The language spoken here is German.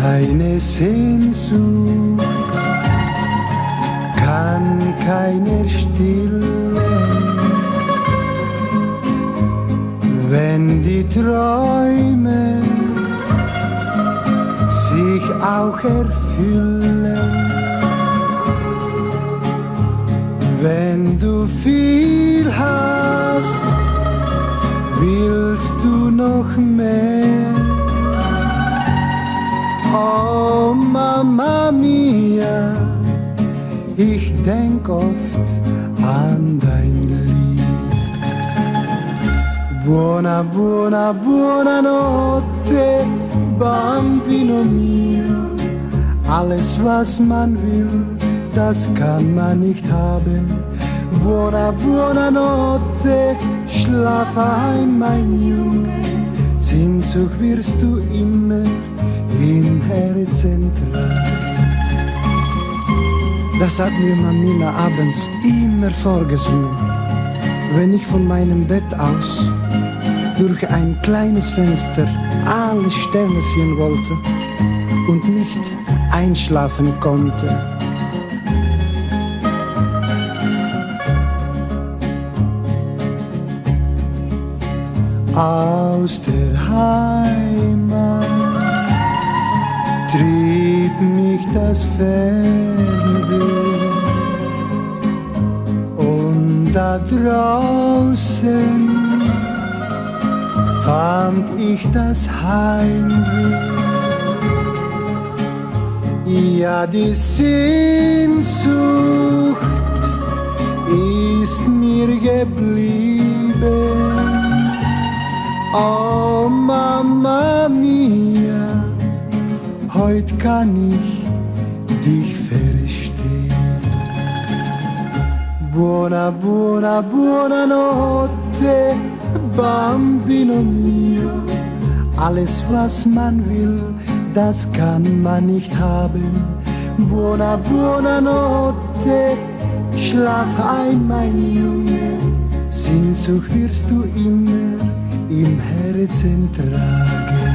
Deine Sehnsucht kann keiner stillen, wenn die Träume sich auch erfüllen. Wenn du viel hast, willst du noch mehr. Oh Mama mia, ich denk oft an dein Lied. Buona, buona, buonanotte, Bambino mio. Alles was man will, das kann man nicht haben. Buona, buonanotte, schlaf ein, mein Junge. Sehnsucht wirst du immer im Herzen tragen. Das hat mir Mamina abends immer vorgesungen, wenn ich von meinem Bett aus durch ein kleines Fenster alle Sterne sehen wollte und nicht einschlafen konnte. Aus der Heimat trieb mich das Fernweh, und da draußen fand ich das Heimweh. Ja, die Sehnsucht ist mir geblieben. Oh Mama mia, heut kann ich dich verstehen. Buona, buona, buonanotte, Bambino mio. Alles was man will, das kann man nicht haben. Buona, buonanotte, schlaf ein, mein Junge. Sehnsucht wirst du immer im Herzen tragen.